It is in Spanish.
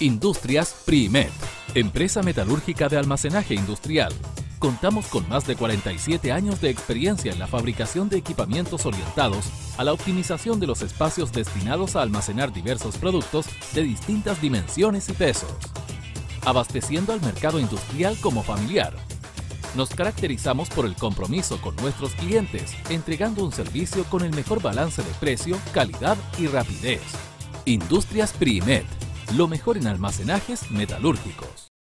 Industrias Primet, empresa metalúrgica de almacenaje industrial. Contamos con más de 47 años de experiencia en la fabricación de equipamientos orientados a la optimización de los espacios destinados a almacenar diversos productos de distintas dimensiones y pesos, abasteciendo al mercado industrial como familiar. Nos caracterizamos por el compromiso con nuestros clientes, entregando un servicio con el mejor balance de precio, calidad y rapidez. Industrias Primet, lo mejor en almacenajes metalúrgicos.